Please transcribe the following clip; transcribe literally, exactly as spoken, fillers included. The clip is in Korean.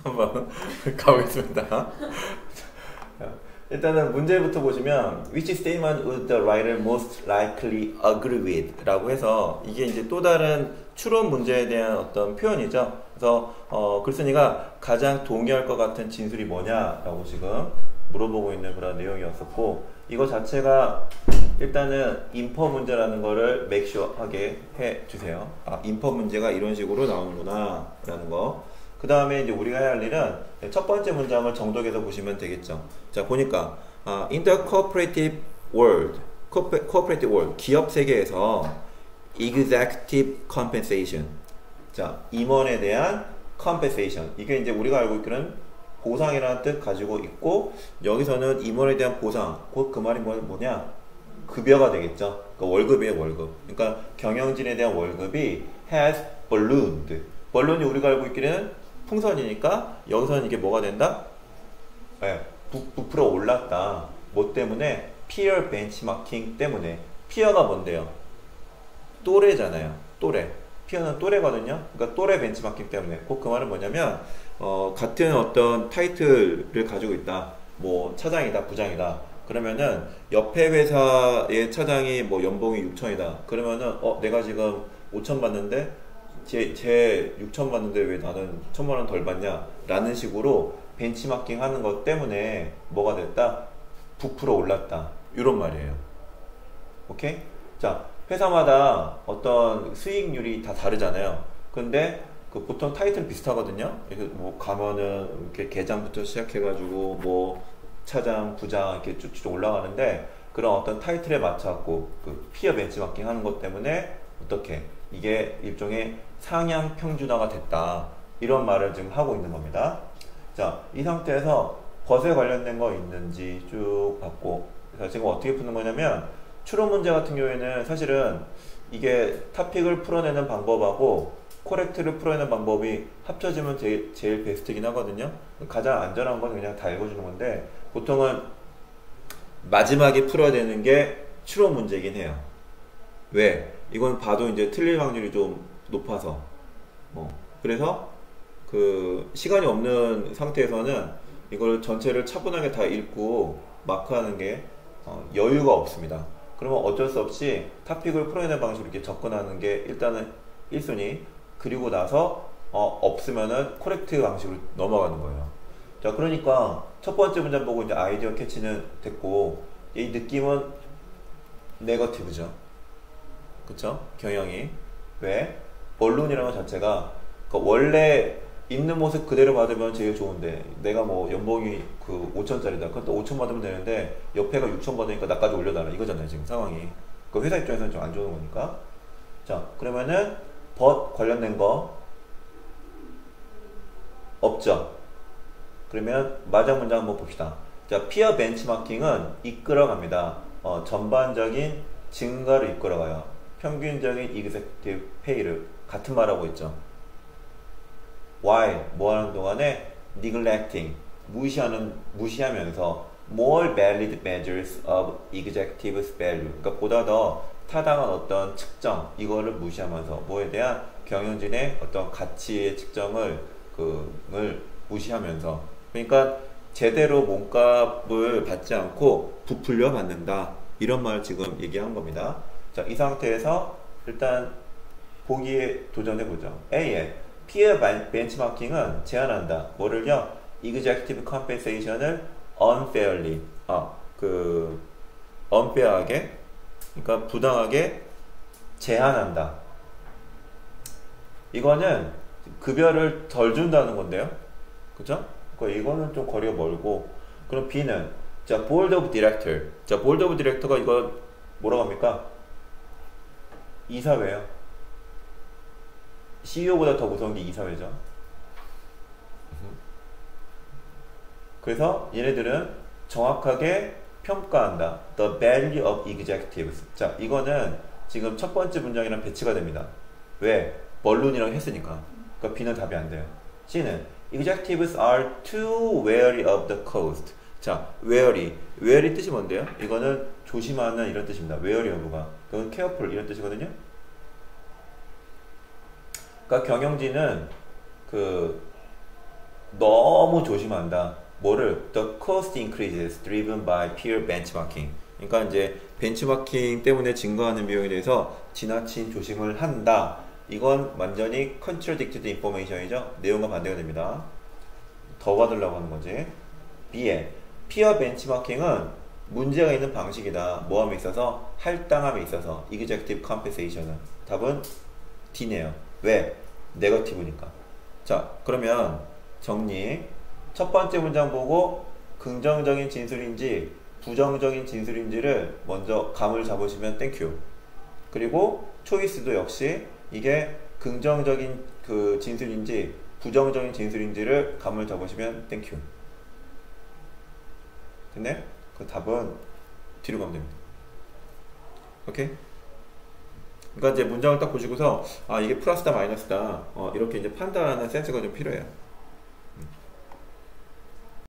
한번 가보겠습니다. 일단은 문제부터 보시면 which statement would the writer most likely agree with? 라고 해서 이게 이제 또 다른 추론 문제에 대한 어떤 표현이죠. 그래서 어, 글쓴이가 가장 동의할 것 같은 진술이 뭐냐라고 지금 물어보고 있는 그런 내용이었었고, 이거 자체가 일단은 인퍼 문제라는 거를 make sure 하게 해 주세요. 아, 인퍼 문제가 이런 식으로 나오는구나 라는 거. 그 다음에 이제 우리가 해야 할 일은 첫 번째 문장을 정독해서 보시면 되겠죠. 자, 보니까 아, in the cooperative world, cooperative world, 기업 세계에서 executive compensation, 자, 임원에 대한 compensation, 이게 이제 우리가 알고 있기는 보상이라는 뜻 가지고 있고, 여기서는 임원에 대한 보상, 곧 그 말이 뭐, 뭐냐? 급여가 되겠죠. 그러니까 월급이에요, 월급. 그러니까 경영진에 대한 월급이 has ballooned. balloon이 우리가 알고 있기는 풍선이니까 여기서는 이게 뭐가 된다? 네, 부풀어 올랐다. 뭐 때문에? peer benchmarking 때문에. peer가 뭔데요? 또래잖아요. 또래. peer는 또래거든요. 그러니까 또래 벤치마킹 때문에. 꼭 그 말은 뭐냐면 어, 같은 어떤 타이틀을 가지고 있다. 뭐 차장이다, 부장이다. 그러면은 옆에 회사의 차장이 뭐 연봉이 육천이다. 그러면은 어 내가 지금 오천 받는데 제, 제 육천 받는데 왜 나는 천만 원 덜 받냐? 라는 식으로 벤치마킹 하는 것 때문에 뭐가 됐다? 부풀어 올랐다. 이런 말이에요. 오케이? 자, 회사마다 어떤 수익률이 다 다르잖아요. 근데 그 보통 타이틀 비슷하거든요. 뭐 가면은 이렇게 계장부터 시작해가지고 뭐 차장, 부장 이렇게 쭉쭉 올라가는데, 그런 어떤 타이틀에 맞춰갖고 그 피어 벤치마킹 하는 것 때문에 어떻게 이게 일종의 상향 평준화가 됐다, 이런 말을 지금 하고 있는 겁니다. 자, 이 상태에서 벗에 관련된 거 있는지 쭉 봤고, 그래서 지금 어떻게 푸는 거냐면, 추론 문제 같은 경우에는 사실은 이게 타픽을 풀어내는 방법하고 코렉트를 풀어내는 방법이 합쳐지면 제일, 제일 베스트긴 하거든요. 가장 안전한 건 그냥 다 읽어주는 건데, 보통은 마지막에 풀어야 되는 게 추론 문제이긴 해요. 왜? 이건 봐도 이제 틀릴 확률이 좀 높아서. 어. 그래서 그 시간이 없는 상태에서는 이걸 전체를 차분하게 다 읽고 마크하는 게 어, 여유가 없습니다. 그러면 어쩔 수 없이 타픽을 풀어내는 방식으로 이렇게 접근하는 게 일단은 일 순위, 그리고 나서 어, 없으면은 코렉트 방식으로 넘어가는 거예요. 자, 그러니까 첫 번째 문장 보고 이제 아이디어 캐치는 됐고, 이 느낌은 네거티브죠. 그쵸? 경영이. 왜? 본론이라는 것 자체가 그러니까 원래 있는 모습 그대로 받으면 제일 좋은데, 내가 뭐 연봉이 그 오천짜리다. 그럼 또 오천 받으면 되는데 옆에가 육천 받으니까 나까지 올려달라, 이거잖아요 지금 상황이. 그 회사 입장에서는 좀 안 좋은 거니까. 자, 그러면은 but 관련된 거 없죠. 그러면 마지막 문장 한번 봅시다. 자, 피어 벤치마킹은 이끌어갑니다. 어, 전반적인 증가를 이끌어가요. 평균적인 executive pay를 같은 말하고 있죠. While 뭐하는 동안에 neglecting 무시하는 무시하면서 more valid measures of executive's value, 그러니까 보다 더 타당한 어떤 측정, 이거를 무시하면서 뭐에 대한 경영진의 어떤 가치의 측정을 그을 무시하면서, 그러니까 제대로 몸값을 받지 않고 부풀려 받는다, 이런 말을 지금 얘기한 겁니다. 자, 이 상태에서 일단 보기에 도전해 보죠. A에 피어 벤치마킹은 제한한다. 뭐를요? executive compensation을 unfairly, 아, 그 unfair하게, 그러니까 부당하게 제한한다. 이거는 급여를 덜 준다는 건데요. 그죠? 그러니까 이거는 좀 거리가 멀고. 그럼 B는 자, board of director. 자, board of director가 이거 뭐라고 합니까? 이사회요. 씨이오보다 더 무서운 게 이사회죠. 그래서 얘네들은 정확하게 평가한다. The value of executives. 자, 이거는 지금 첫 번째 문장이랑 배치가 됩니다. 왜? 벌룬이라고 했으니까. 그러니까 B는 답이 안 돼요. C는 executives are too wary of the cost. 자, wary. wary 뜻이 뭔데요? 이거는 조심하는 이런 뜻입니다. wary of가. 그건 careful 이런 뜻이거든요. 그러니까 경영진은 그 너무 조심한다. 뭐를? The cost increases driven by peer benchmarking. 그러니까 이제 벤치마킹 때문에 증가하는 비용에 대해서 지나친 조심을 한다. 이건 완전히 contradicted information이죠. 내용과 반대가 됩니다. 더 받으려고 하는 거지. B에 peer benchmarking은 문제가 있는 방식이다. 뭐함에 있어서? 할당함에 있어서. executive compensation은. 답은 D네요. 왜? 네거티브니까. 자, 그러면 정리. 첫 번째 문장 보고 긍정적인 진술인지 부정적인 진술인지를 먼저 감을 잡으시면 땡큐. 그리고 초이스도 역시 이게 긍정적인 그 진술인지 부정적인 진술인지를 감을 잡으시면 땡큐. 됐네? 그 답은 뒤로 가면 됩니다. 오케이? 그러니까 이제 문장을 딱 보시고서 아 이게 플러스다 마이너스다 어, 이렇게 이제 판단하는 센스가 좀 필요해요.